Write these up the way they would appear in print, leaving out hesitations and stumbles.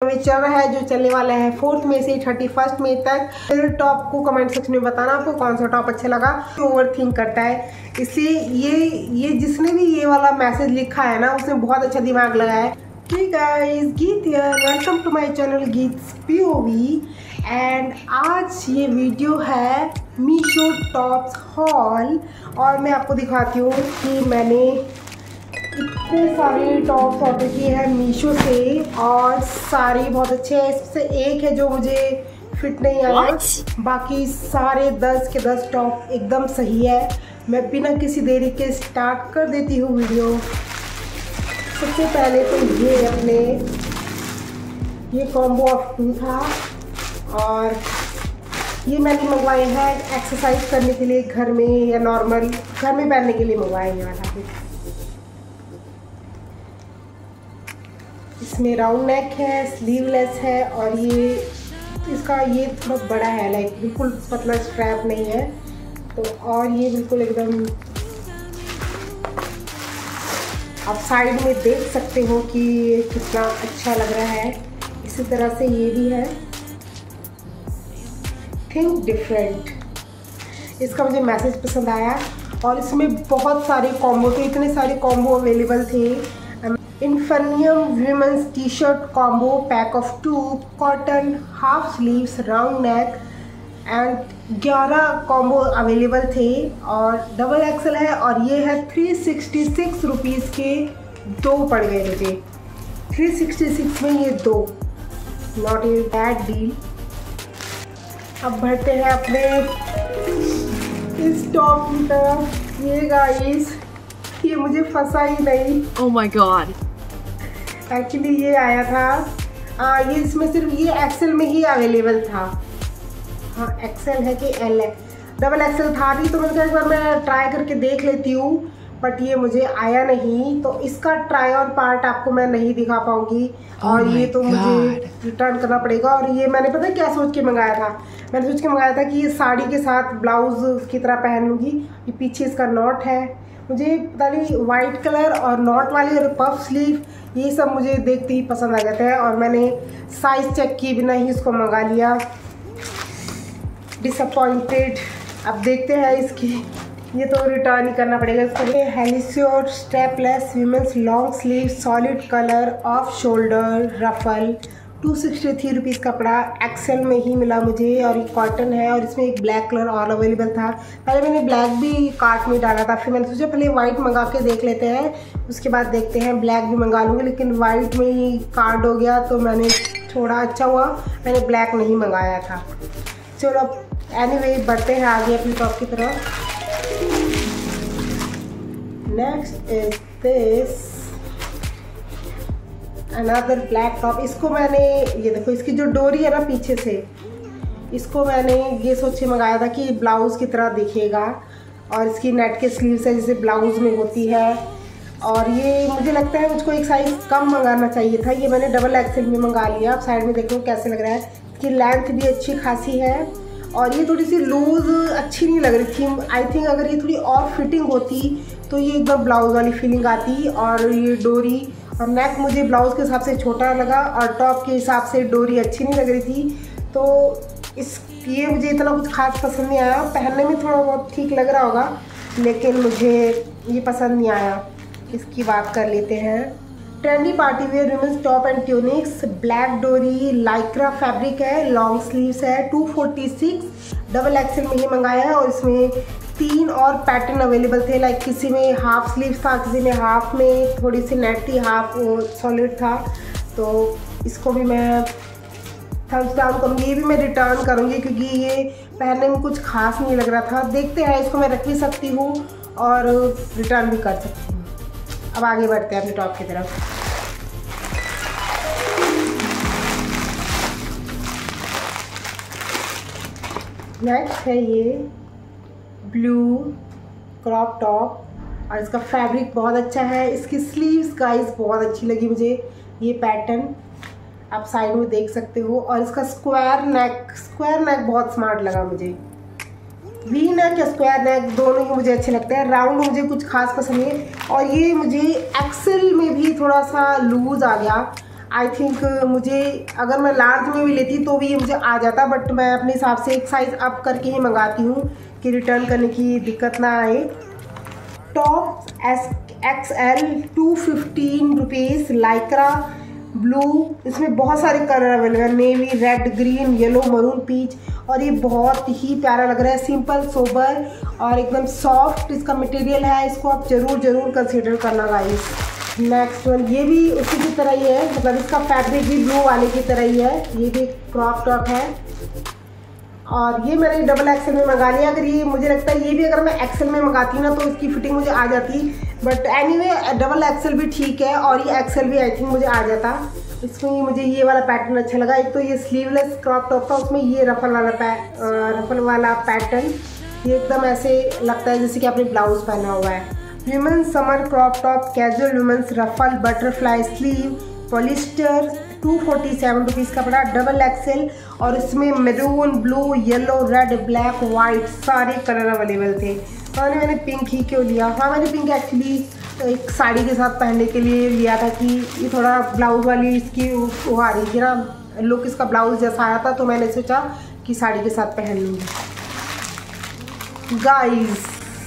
में चल रहा है, जो चलने वाला है 4 मई से 31 मई तक। फिर टॉप को कमेंट सेक्शन में बताना आपको कौन सा टॉप अच्छा लगा। ओवर थिंक करता है, इसलिए ये जिसने भी ये वाला मैसेज लिखा है ना, उसने बहुत अच्छा दिमाग लगाया है। Hey guys, Geet here, welcome to my channel Geet's POV। And आज ये वीडियो है मीशो टॉप्स हॉल, और मैं आपको दिखाती हूँ कि मैंने इतने सारे टॉप्स ऑर्डर किए हैं मीशो से, और सारे बहुत अच्छे हैं। इससे एक है जो मुझे फिट नहीं आया, बाकी सारे 10 के 10 टॉप एकदम सही है। मैं बिना किसी देरी के स्टार्ट कर देती हूँ वीडियो। सबसे पहले तो ये कॉम्बो ऑफ 2 था, और ये मैंने मंगवाए हैं एक्सरसाइज करने के लिए, घर में या नॉर्मल घर में पहनने के लिए मंगवाए हैं वाला भी। इसमें राउंड नेक है, स्लीवलेस है, और इसका ये थोड़ा बड़ा है, लाइक बिल्कुल पतला स्ट्रैप नहीं है तो, और ये बिल्कुल एकदम आप साइड में देख सकते हो कि ये कितना अच्छा लग रहा है। इसी तरह से ये भी है, थिंक डिफरेंट। इसका मुझे मैसेज पसंद आया, और इसमें बहुत सारे कॉम्बो थे, इतने सारे कॉम्बो अवेलेबल थे। Infinium women's T shirt combo pack of 2, cotton, half sleeves, round neck and 11 combo available थे, और डबल एक्सल है, और ये है 366 रुपीज़ के 2 पड़ गए मुझे। 366 में ये 2, नॉट ए बैड डील। अब बढ़ते हैं अपने इस टॉप की तरफ। ये गाइस, ये मुझे फंसा ही नहीं। Oh my God. एक्चुअली ये आया था, ये इसमें सिर्फ ये एक्सेल में ही अवेलेबल था। हाँ, एक्सेल है कि एल है, डबल एक्सेल था नहीं, तो मैंने कहा एक बार मैं ट्राई करके देख लेती हूँ, बट ये मुझे आया नहीं, तो इसका ट्राई ऑन पार्ट आपको मैं नहीं दिखा पाऊँगी, और ये तो मुझे रिटर्न करना पड़ेगा। और ये मैंने पता है क्या सोच के मंगाया था, मैंने सोच के मंगाया था कि ये साड़ी के साथ ब्लाउज की तरह पहन लूँगी। ये पीछे इसका नॉट है, मुझे पता नहीं वाइट कलर और नॉट वाली और पफ स्लीव, ये सब मुझे देखते ही पसंद आ जाता है, और मैंने साइज़ चेक किए बिना ही इसको मंगा लिया। डिसअपॉइंटेड। अब देखते हैं इसकी, ये तो रिटर्न ही करना पड़ेगा इसको। हेलिस्योर strapless women's long sleeve solid colour off shoulder ruffle, 263 rupees का पड़ा, एक्सेल में ही मिला मुझे, और ये कॉटन है, और इसमें एक ब्लैक कलर और अवेलेबल था। पहले मैंने ब्लैक भी कार्ट में डाला था, फिर मैंने सोचा पहले वाइट मंगा के देख लेते हैं, उसके बाद देखते हैं ब्लैक भी मंगा लूँगी, लेकिन वाइट में ही कार्ड हो गया, तो मैंने थोड़ा अच्छा हुआ मैंने ब्लैक नहीं मंगाया था। चलो एनीवे बढ़ते हैं आगे अपनी टॉप की तरफ। Next is this another black top. इसको मैंने, ये देखो इसकी जो डोरी है ना पीछे से, इसको मैंने ये सोच के मंगाया था कि ब्लाउज़ की तरह दिखेगा, और इसकी नेट के स्लीव्स है जैसे ब्लाउज़ में होती है, और ये मुझे लगता है मुझको एक साइज़ कम मंगाना चाहिए था। ये मैंने डबल एक्सेल में मंगा लिया। आप साइड में देखो कैसे लग रहा है, इसकी लेंथ भी अच्छी खासी है, और ये थोड़ी सी लूज़ अच्छी नहीं लग रही थी। आई थिंक अगर ये थोड़ी और फिटिंग होती तो ये एकदम ब्लाउज़ वाली फीलिंग आती, और ये डोरी और नेक मुझे ब्लाउज़ के हिसाब से छोटा लगा, और टॉप के हिसाब से डोरी अच्छी नहीं लग रही थी, तो ये मुझे इतना कुछ खास पसंद नहीं आया। पहनने में थोड़ा बहुत ठीक लग रहा होगा, लेकिन मुझे ये पसंद नहीं आया। इसकी बात कर लेते हैं। Trendy party wear women's top and tunics, black डोरी लाइक्रा फैब्रिक है, लॉन्ग स्लीव्स है, 246, डबल एक्सेल में ही मंगाया है, और इसमें 3 और पैटर्न अवेलेबल थे, लाइक किसी में हाफ स्लीव्स था, किसी में हाफ में थोड़ी सी नेट थी, हाफ सॉलिड था, तो इसको भी मैं थम्स डाउन करूँगी। ये भी मैं रिटर्न करूँगी क्योंकि ये पहनने में कुछ खास नहीं लग रहा था। देखते हैं, इसको मैं रख भी सकती हूँ और रिटर्न भी कर सकती हूँ। अब आगे बढ़ते हैं अपने टॉप की तरफ। नेक्स्ट है ये ब्लू क्रॉप टॉप, और इसका फैब्रिक बहुत अच्छा है। इसकी स्लीव्स गाइस बहुत अच्छी लगी मुझे, ये पैटर्न आप साइड में देख सकते हो, और इसका स्क्वायर नेक बहुत स्मार्ट लगा मुझे। वी नेक या स्क्वायर नेक दोनों ही मुझे अच्छे लगते हैं, राउंड मुझे कुछ खास पसंद नहीं है। और ये मुझे एक्सेल में भी थोड़ा सा लूज आ गया, आई थिंक मुझे अगर मैं लार्ज में भी लेती तो भी ये मुझे आ जाता, बट मैं अपने हिसाब से एक साइज़ अप करके ही मंगाती हूँ कि रिटर्न करने की दिक्कत ना आए। Top XL 215 rupees, Lycra blue. इसमें बहुत सारे कलर अवेलेबल है, navy, red, green, yellow, maroon, peach, और ये बहुत ही प्यारा लग रहा है। सिंपल, सोबर और एकदम सॉफ्ट इसका मटेरियल है। इसको आप ज़रूर कंसीडर करना गाइस। नेक्स्ट वन, ये भी उसी की तरह ही है, मतलब इसका फैब्रिक भी ब्लू वाले की तरह ही है। ये भी क्रॉप टॉप है और ये मैंने डबल एक्सेल में मंगा लिया। अगर ये मुझे लगता है ये भी अगर मैं एक्सेल में मंगाती ना तो इसकी फिटिंग मुझे आ जाती, बट एनीवे डबल एक्सेल भी ठीक है और ये एक्सेल भी आई थिंक मुझे आ जाता। इसमें मुझे ये वाला पैटर्न अच्छा लगा। एक तो ये स्लीवलेस क्रॉप टॉप था, उसमें ये रफल वाला पैटर्न, ये एकदम ऐसे लगता है जैसे कि आपने ब्लाउज पहना हुआ है। Women's summer crop top, casual women's ruffle butterfly sleeve, polyester, 247 rupees का पड़ा, डबल एक्सेल। और इसमें maroon, blue, yellow, red, black, white सारे कलर अवेलेबल थे। और मैंने पिंक ही क्यों लिया, हाँ मैंने पिंक एक्चुअली एक साड़ी के साथ पहनने के लिए लिया था कि ये थोड़ा ब्लाउज वाली इसकी वो आ रही थी ना, लुक इसका ब्लाउज जैसा आया था, तो मैंने सोचा कि साड़ी के साथ पहन लूँगी। गाइस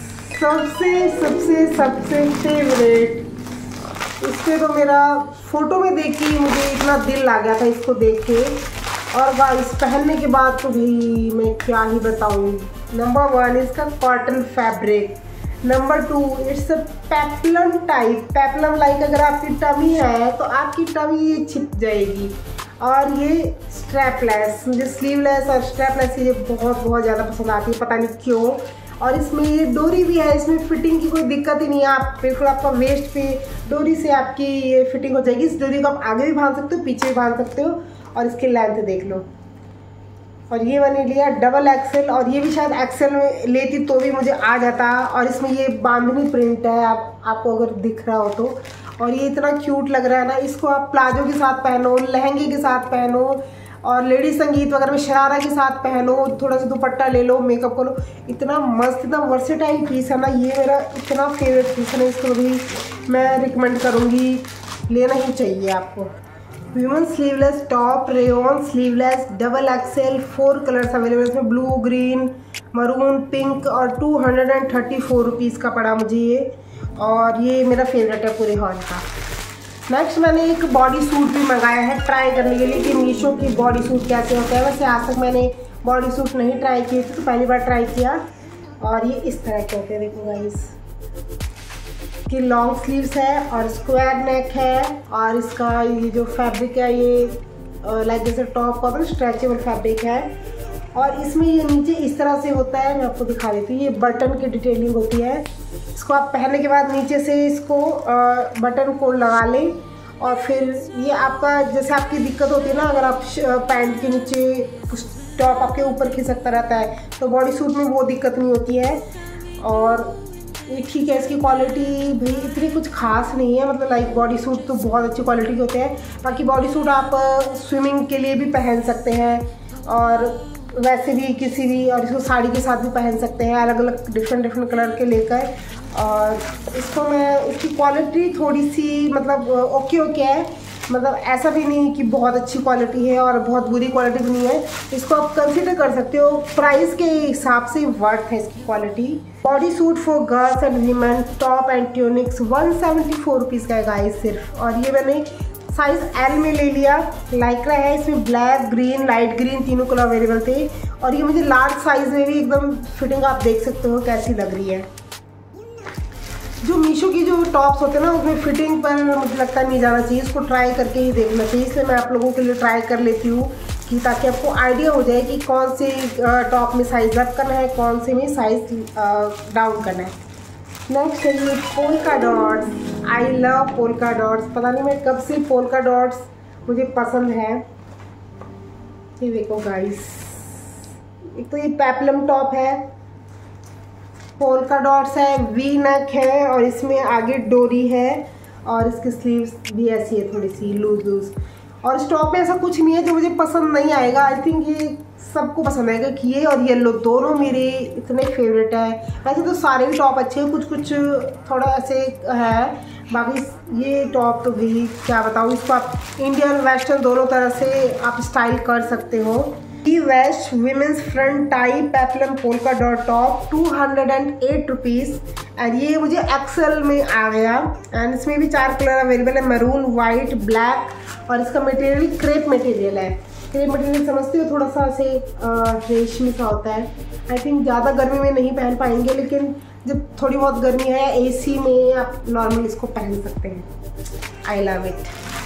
सबसे फेवरेट, इससे तो मेरा फ़ोटो में देख के मुझे इतना दिल आ गया था इसको देख के, और गाइस पहनने के बाद तो भाई मैं क्या ही बताऊँ। नंबर 1 इसका cotton fabric, number 2 it's a peplum type, peplum like अगर आपकी टमी है तो आपकी टमी ये छिप जाएगी। और ये स्ट्रैपलेस, मुझे स्लीवलेस और स्ट्रैपलेस ये बहुत ज़्यादा पसंद आती है, पता नहीं क्यों। और इसमें ये डोरी भी है, इसमें फिटिंग की कोई दिक्कत ही नहीं है। आप बिल्कुल आपका वेस्ट पे डोरी से आपकी ये फिटिंग हो जाएगी। इस डोरी को आप आगे भी बांध सकते हो, पीछे भी बांध सकते हो, और इसकी लेंथ देख लो। और ये मैंने लिया डबल एक्सेल, और ये भी शायद एक्सेल में लेती तो भी मुझे आ जाता। और इसमें ये बांधनी प्रिंट है, आपको अगर दिख रहा हो तो। और ये इतना क्यूट लग रहा है ना, इसको आप प्लाजो के साथ पहनो, लहंगे के साथ पहनो, और लेडीज संगीत वगैरह में शरारा के साथ पहनो, थोड़ा सा दुपट्टा ले लो, मेकअप करो। इतना मस्त, इतना वर्सेटाइल पीस है ना, ये मेरा इतना फेवरेट पीस है ना, इसको भी मैं रिकमेंड करूँगी, लेना ही चाहिए आपको। Women sleeveless top, rayon sleeveless, double XL, 4 colours available इसमें, ब्लू, ग्रीन, मरून, पिंक, और 234 रुपीज़ का पड़ा मुझे ये, और ये मेरा फेवरेट है पूरे हॉल का। नेक्स्ट मैंने एक बॉडी सूट भी मंगाया है ट्राई करने के लिए कि मीशो की बॉडी सूट कैसे होता है। वैसे आज तक मैंने बॉडी सूट नहीं ट्राई किए थे, तो पहली बार ट्राई किया। और ये इस तरह के होते हैं, देखो गाइस, कि लॉन्ग स्लीव्स है और स्क्वायर नेक है, और इसका ये जो फैब्रिक है ये लाइक जैसे टॉप का स्ट्रेचेबल फैब्रिक है। और इसमें ये नीचे इस तरह से होता है, मैं आपको दिखा देती हूँ। ये बटन की डिटेलिंग होती है। इसको आप पहनने के बाद नीचे से इसको बटन को लगा लें, और फिर ये आपका जैसे आपकी दिक्कत होती है ना, अगर आप पैंट के नीचे टॉप आपके ऊपर खिसकता रहता है, तो बॉडी सूट में वो दिक्कत नहीं होती है। और ये ठीक है, इसकी क्वालिटी भी इतनी कुछ खास नहीं है, मतलब लाइक बॉडी सूट तो बहुत अच्छी क्वालिटी के होते हैं। बाकी बॉडी सूट आप स्विमिंग के लिए भी पहन सकते हैं, और वैसे भी किसी भी, और इसको साड़ी के साथ भी पहन सकते हैं, अलग अलग डिफरेंट कलर के लेकर। और इसको मैं, इसकी क्वालिटी थोड़ी सी मतलब ओके है, मतलब ऐसा भी नहीं कि बहुत अच्छी क्वालिटी है और बहुत बुरी क्वालिटी भी नहीं है। इसको आप कंसीडर कर सकते हो, प्राइस के हिसाब से वर्थ है इसकी quality. Body suit for girls and women top and tunics 174 rupees का है गाइस सिर्फ। और ये मैंने साइज़ L में ले लिया। लाइक्रा है, इसमें ब्लैक, ग्रीन, लाइट ग्रीन तीनों कलर अवेलेबल थे। और ये मुझे लार्ज साइज़ में भी एकदम फिटिंग आप देख सकते हो कैसी लग रही है। जो मीशो की जो टॉप्स होते हैं ना, उसमें फिटिंग पर मुझे लगता नहीं जाना चाहिए, इसको ट्राई करके ही देखना चाहिए। इसलिए मैं आप लोगों के लिए ट्राई कर लेती हूँ कि ताकि आपको आइडिया हो जाए कि कौन से टॉप में साइज़ अप करना है, कौन से में साइज़ डाउन करना है। नेक्स्ट है ये polka dots. I love polka dots, पता नहीं मैं कब से पोल्का डॉट्स मुझे पसंद है। ये देखो गाइस, एक तो ये पेप्लम टॉप है, पोल्का डॉट्स है, वी नेक है, और इसमें आगे डोरी है, और इसकी स्लीव्स भी ऐसी है थोड़ी सी लूज। और इस टॉप में ऐसा कुछ नहीं है जो मुझे पसंद नहीं आएगा। आई थिंक ये सबको पसंद आएगा कि ये और येलो दोनों मेरे इतने फेवरेट है। वैसे तो सारे ही टॉप अच्छे हैं, कुछ कुछ थोड़ा ऐसे है, बाकी ये टॉप तो भी क्या बताऊँ, इसको आप इंडियन वेस्टर्न दोनों तरह से आप स्टाइल कर सकते हो। T west women's front tie peplum polka dot top 208 rupees and ये मुझे एक्सेल में आ गया। एंड इसमें भी 4 कलर अवेलेबल है, मैरून, वाइट, ब्लैक और इसका मटेरियल क्रेप मटेरियल है। क्रेप मटेरियल समझते हो, थोड़ा सा ऐसे रेशमी सा होता है। आई थिंक ज़्यादा गर्मी में नहीं पहन पाएंगे, लेकिन जब थोड़ी बहुत गर्मी है एसी में आप नॉर्मल इसको पहन सकते हैं। I love it.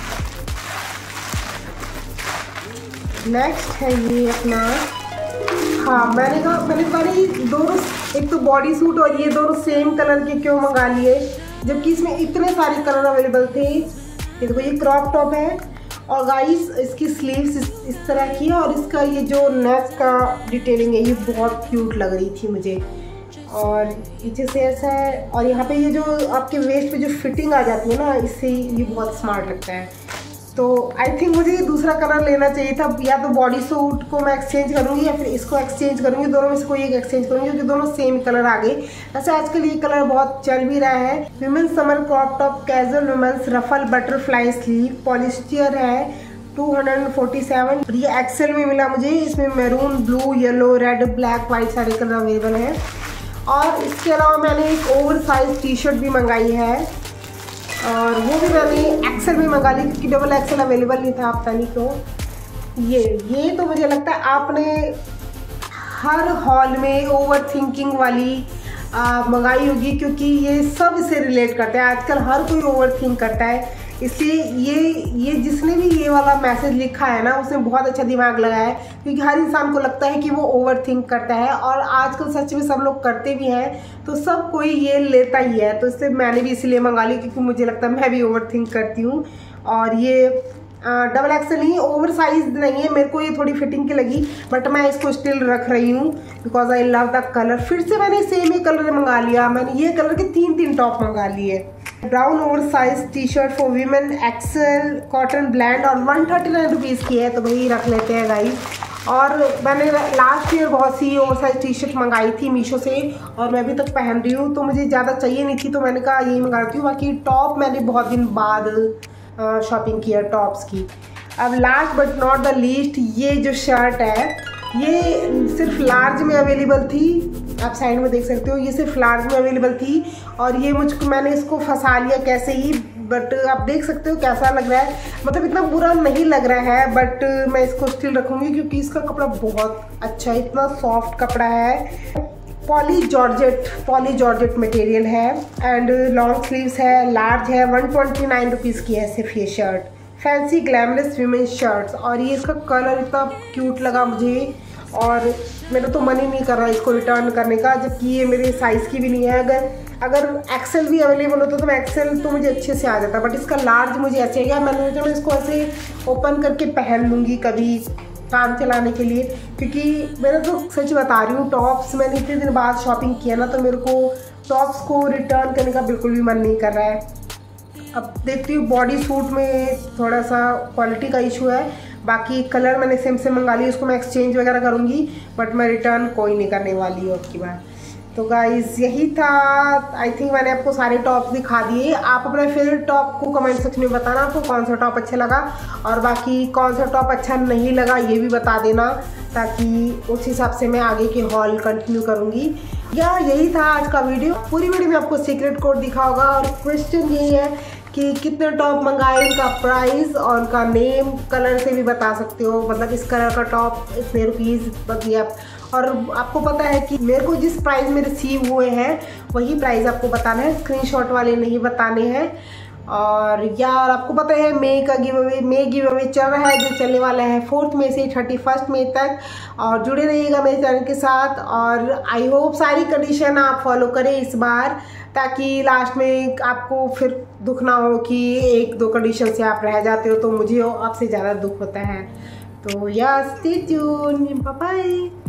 नेक्स्ट है ये अपना, हाँ मैंने दोनों, एक तो बॉडी सूट और ये दोनों सेम कलर के क्यों मंगा लिए, जबकि इसमें इतने सारे कलर अवेलेबल थे। ये देखो, ये क्रॉप टॉप है और गाइस इसकी स्लीव्स इस तरह की है और इसका ये जो नेक का डिटेलिंग है ये बहुत क्यूट लग रही थी मुझे। और पीछे से ऐसा है और यहाँ पे ये जो आपके वेस्ट पे जो फिटिंग आ जाती है ना, इससे ये बहुत स्मार्ट लगता है। तो आई थिंक मुझे ये दूसरा कलर लेना चाहिए था, या तो बॉडी सूट को मैं एक्सचेंज करूँगी या फिर इसको एक्सचेंज करूँगी, दोनों में से कोई एक एक्सचेंज करूँगी क्योंकि दोनों सेम कलर आ गए। वैसे आजकल ये कलर बहुत चल भी रहा है। Women's summer crop top casual women's ruffle butterfly sleeve, polyester है, 247। ये एक्सेल में मिला मुझे। इसमें maroon, blue, yellow, red, black, white सारे कलर अवेलेबल हैं। और इसके अलावा मैंने एक ओवर साइज टी शर्ट भी मंगाई है और वो भी मैंने एक्सेल में मंगा ली क्योंकि डबल एक्सेल अवेलेबल नहीं था, पता नहीं क्यों। ये तो मुझे लगता है आपने हर हॉल में ओवर थिंकिंग वाली मंगाई होगी, क्योंकि ये सब से रिलेट करते हैं। आजकल हर कोई ओवर थिंक करता है, इसलिए ये जिसने भी ये वाला मैसेज लिखा है ना, उसने बहुत अच्छा दिमाग लगाया है, क्योंकि हर इंसान को लगता है कि वो ओवर थिंक करता है और आजकल सच में सब लोग करते भी हैं, तो सब कोई ये लेता ही है। तो इससे मैंने भी इसलिए मंगा ली क्योंकि मुझे लगता है मैं भी ओवर थिंक करती हूँ। और ये डबल एक्सेल नहीं, ओवर साइज नहीं है, मेरे को ये थोड़ी फिटिंग की लगी, बट मैं इसको स्टिल रख रही हूँ because I love the colour. फिर से मैंने सेम ही कलर मंगा लिया, मैंने ये कलर के 3 टॉप मंगा लिए। Brown oversize T shirt for women XL cotton blend और 139 रुपीज़ की है, तो वही रख लेते हैं गाइस। और मैंने लास्ट ईयर बहुत सी ओवर साइज टी शर्ट मंगाई थी मीशो से और मैं अभी तक पहन रही हूँ, तो मुझे ज़्यादा चाहिए नहीं थी, तो मैंने कहा यही मंगाती हूँ। बाकी टॉप मैंने बहुत दिन बाद शॉपिंग किया टॉप्स की। अब last but not the least, ये जो शर्ट है ये सिर्फ लार्ज में अवेलेबल थी, आप साइड में देख सकते हो, ये सिर्फ लार्ज में अवेलेबल थी और ये मैंने इसको फंसा लिया कैसे ही, बट आप देख सकते हो कैसा लग रहा है। मतलब इतना बुरा नहीं लग रहा है, बट मैं इसको स्टिल रखूँगी क्योंकि इसका कपड़ा बहुत अच्छा है, इतना सॉफ्ट कपड़ा है। पॉली जॉर्जेट मटेरियल है एंड लॉन्ग स्लीव्स है, लार्ज है, 129 रुपीज़ की है सिर्फ ये shirt. Fancy glamorous women shirts और ये इसका कलर इतना क्यूट लगा मुझे और मेरा तो मन ही नहीं कर रहा इसको रिटर्न करने का, जबकि ये मेरे साइज़ की भी नहीं है। अगर एक्सेल भी अवेलेबल होता तो मैं एक्सेल तो मुझे अच्छे से आ जाता, बट इसका लार्ज मुझे ऐसे गया। मैंने सोचा मैं इसको ऐसे ओपन करके पहन लूँगी कभी काम चलाने के लिए, क्योंकि मैंने तो सच बता रही हूँ, टॉप्स मैंने इतने दिन बाद शॉपिंग किया ना, तो मेरे को टॉप्स को रिटर्न करने का बिल्कुल भी मन नहीं कर रहा है। अब देखती हूँ, बॉडी सूट में थोड़ा सा क्वालिटी का इशू है, बाकी कलर मैंने सेम से मंगा ली, उसको मैं एक्सचेंज वगैरह करूँगी, बट मैं रिटर्न कोई नहीं करने वाली हूँ अब की बार। तो गाइज़ यही था, आई थिंक मैंने आपको सारे टॉप दिखा दिए। आप अपना फेवरेट टॉप को कमेंट सेक्शन में बताना आपको कौन सा टॉप अच्छा लगा और बाकी कौन सा टॉप अच्छा नहीं लगा ये भी बता देना, ताकि उस हिसाब से मैं आगे के हॉल कंटिन्यू करूँगी। यही था आज का वीडियो। पूरी वीडियो में आपको सीक्रेट कोड दिखा होगा और क्वेश्चन यही है कि कितने टॉप मंगाए, इनका प्राइस और उनका नेम, कलर से भी बता सकते हो, मतलब इस कलर का टॉप इतने रुपीज़ बतिए आप। और आपको पता है कि मेरे को जिस प्राइस में रिसीव हुए हैं वही प्राइस आपको बताना है, स्क्रीनशॉट वाले नहीं बताने हैं। और यार आपको पता है मे गिव अवे चल रहा है, जो चलने वाला है 4 मई से 31 मई तक, और जुड़े रहिएगा मेरे चैनल के साथ। और आई होप सारी कंडीशन आप फॉलो करें इस बार, ताकि लास्ट में आपको फिर दुख ना हो कि 1-2 कंडीशन से आप रह जाते हो, तो मुझे आपसे ज़्यादा दुख होता है। तो यार स्टे ट्यून, बाय बाय।